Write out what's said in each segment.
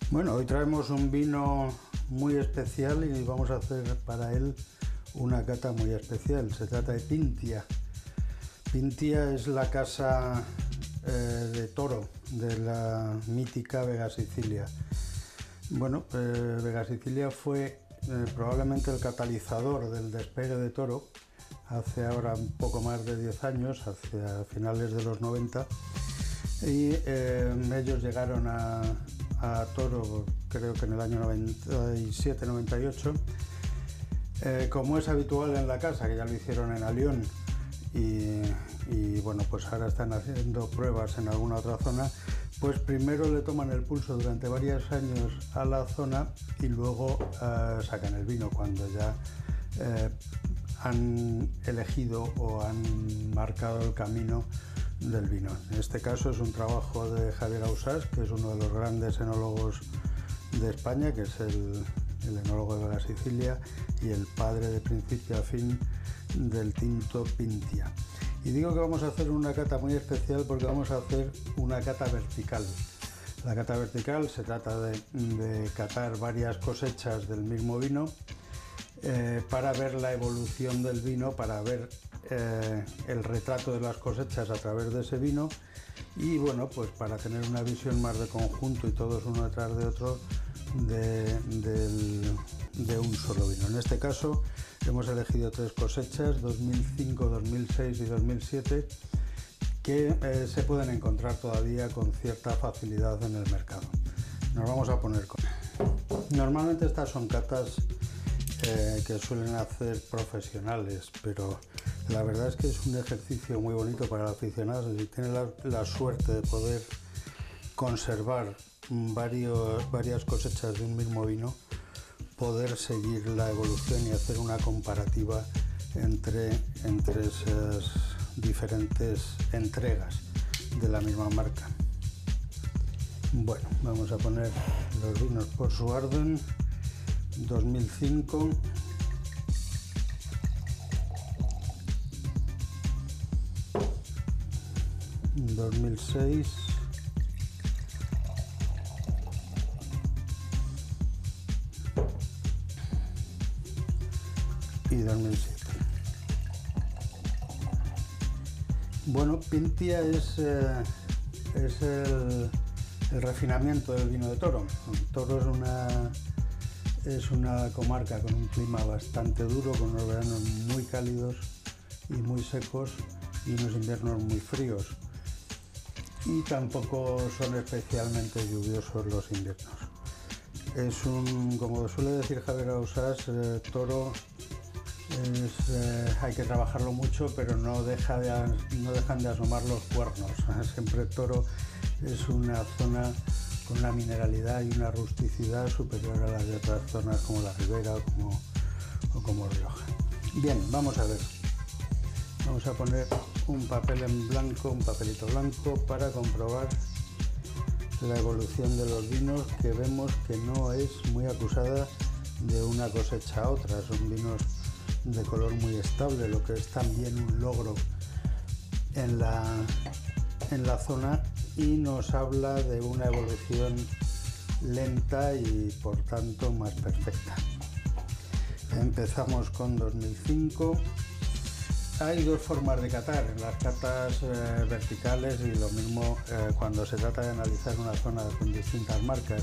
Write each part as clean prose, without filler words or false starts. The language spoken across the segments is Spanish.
Bueno, hoy traemos un vino muy especial y vamos a hacer para él una cata muy especial. Se trata de Pintia. Pintia es la casa de toro de la mítica Vega Sicilia. Bueno, Vega Sicilia fue probablemente el catalizador del despegue de Toro hace ahora un poco más de 10 años, hacia finales de los 90, y ellos llegaron a Toro creo que en el año 97-98, como es habitual en la casa, que ya lo hicieron en Alión y bueno, pues ahora están haciendo pruebas en alguna otra zona. Pues primero le toman el pulso durante varios años a la zona y luego sacan el vino cuando ya han elegido o han marcado el camino del vino. En este caso es un trabajo de Javier Ausàs, que es uno de los grandes enólogos de España, que es el enólogo de Vega Sicilia y el padre de principio a fin del tinto Pintia. Y digo que vamos a hacer una cata muy especial porque vamos a hacer una cata vertical. La cata vertical se trata de catar varias cosechas del mismo vino para ver la evolución del vino, para ver el retrato de las cosechas a través de ese vino y bueno, pues para tener una visión más de conjunto y todos uno detrás de otro de un solo vino. En este caso hemos elegido 3 cosechas, 2005, 2006 y 2007, que se pueden encontrar todavía con cierta facilidad en el mercado. Nos vamos a poner con... Normalmente estas son catas que suelen hacer profesionales, pero la verdad es que es un ejercicio muy bonito para el aficionado. Si tiene la suerte de poder conservar varias cosechas de un mismo vino, poder seguir la evolución y hacer una comparativa entre esas diferentes entregas de la misma marca. Bueno, vamos a poner los vinos por su orden. 2005, 2006, y 2007. Bueno, Pintia es el refinamiento del vino de Toro. Toro es una comarca con un clima bastante duro, con unos veranos muy cálidos y muy secos y unos inviernos muy fríos. Y tampoco son especialmente lluviosos los inviernos. Como suele decir Javier Ausàs, Toro hay que trabajarlo mucho, pero no dejan de asomar los cuernos. Siempre Toro es una zona con una mineralidad y una rusticidad superior a las de otras zonas como la Ribera o como Rioja. Bien, vamos a ver. Vamos a poner un papel en blanco, un papelito blanco, para comprobar la evolución de los vinos, que vemos que no es muy acusada de una cosecha a otra. Son vinos de color muy estable, lo que es también un logro en la zona, y nos habla de una evolución lenta y por tanto más perfecta. Empezamos con 2005. Hay 2 formas de catar, en las catas verticales y lo mismo cuando se trata de analizar una zona con distintas marcas.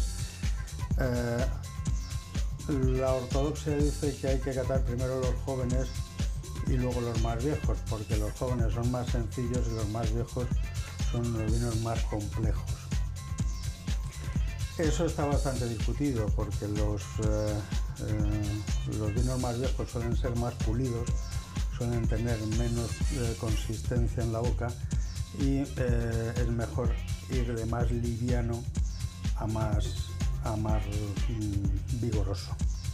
La ortodoxia dice que hay que catar primero los jóvenes y luego los más viejos, porque los jóvenes son más sencillos y los más viejos son los vinos más complejos. Eso está bastante discutido porque los vinos más viejos suelen ser más pulidos, suelen tener menos consistencia en la boca y es mejor ir de más liviano a más vigoroso.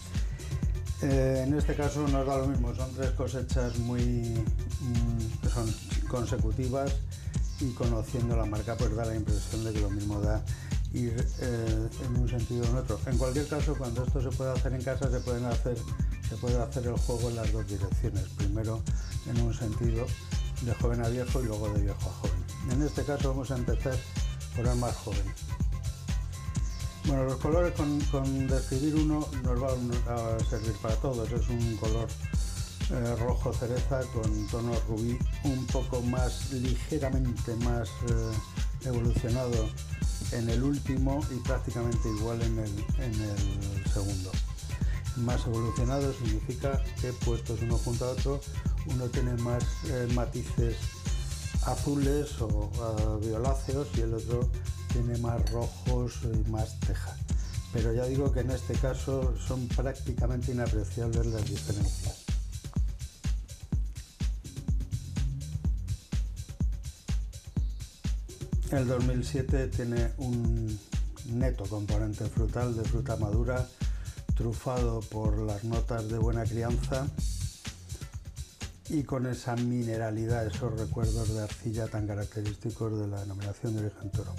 En este caso nos da lo mismo, son 3 cosechas que son consecutivas, y conociendo la marca pues da la impresión de que lo mismo da ir en un sentido o en otro. En cualquier caso, cuando esto se puede hacer en casa, se puede hacer el juego en las 2 direcciones, primero en un sentido de joven a viejo y luego de viejo a joven. En este caso vamos a empezar por el más joven. Bueno, los colores con describir uno nos va a servir para todos. Es un color rojo cereza con tonos rubí, un poco más, ligeramente más evolucionado en el último y prácticamente igual en el segundo. Más evolucionado significa que puestos uno junto a otro, uno tiene más matices azules o violáceos y el otro tiene más rojos y más teja. Pero ya digo que en este caso son prácticamente inapreciables las diferencias. El 2007 tiene un neto componente frutal de fruta madura, trufado por las notas de buena crianza y con esa mineralidad, esos recuerdos de arcilla tan característicos de la denominación de origen toro.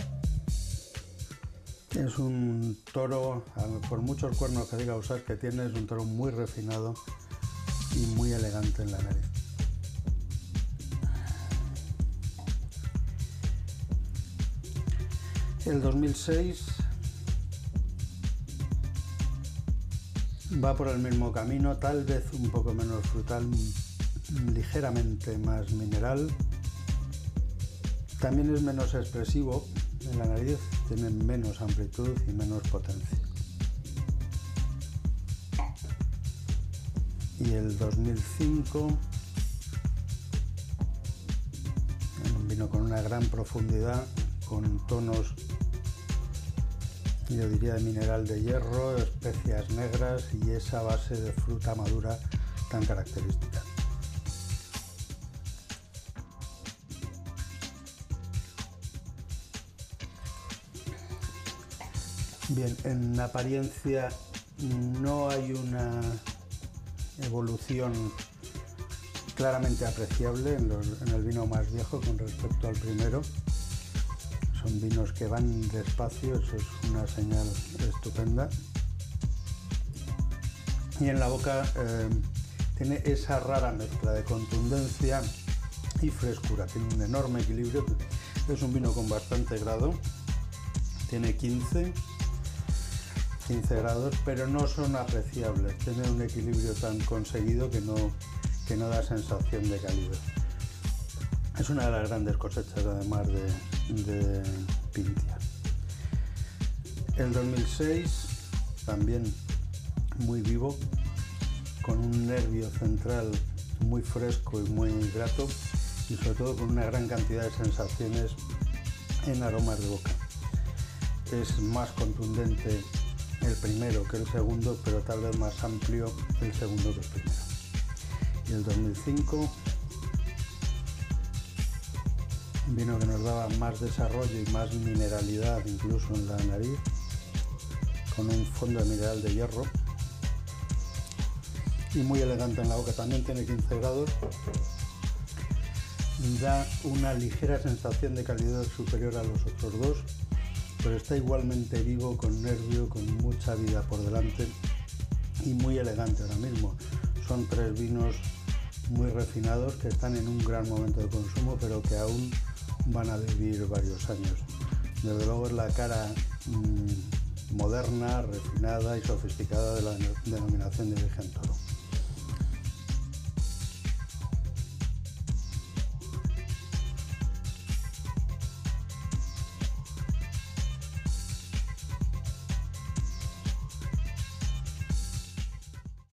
Es un toro, por muchos cuernos que diga usar que tiene, es un toro muy refinado y muy elegante en la nariz. El 2006 va por el mismo camino, tal vez un poco menos frutal, ligeramente más mineral. También es menos expresivo en la nariz, tiene menos amplitud y menos potencia. Y el 2005 vino con una gran profundidad, con tonos, yo diría, de mineral de hierro, especias negras y esa base de fruta madura tan característica. Bien, en apariencia no hay una evolución claramente apreciable en el vino más viejo con respecto al primero. Son vinos que van despacio, eso es una señal estupenda. Y en la boca tiene esa rara mezcla de contundencia y frescura, tiene un enorme equilibrio. Es un vino con bastante grado, tiene 15 grados, pero no son apreciables, tiene un equilibrio tan conseguido que no da sensación de calidad. Es una de las grandes cosechas además de Pintia. El 2006 también muy vivo, con un nervio central muy fresco y muy grato y sobre todo con una gran cantidad de sensaciones en aromas de boca. Es más contundente el primero que el segundo, pero tal vez más amplio el segundo que el primero. Y el 2005, un vino que nos daba más desarrollo y más mineralidad incluso en la nariz, con un fondo de mineral de hierro y muy elegante en la boca, también tiene 15 grados, da una ligera sensación de calidad superior a los otros dos, pero está igualmente vivo, con nervio, con mucha vida por delante y muy elegante ahora mismo. Son tres vinos muy refinados que están en un gran momento de consumo, pero que aún van a vivir varios años. Desde luego es la cara moderna, refinada y sofisticada de la denominación de origen toro.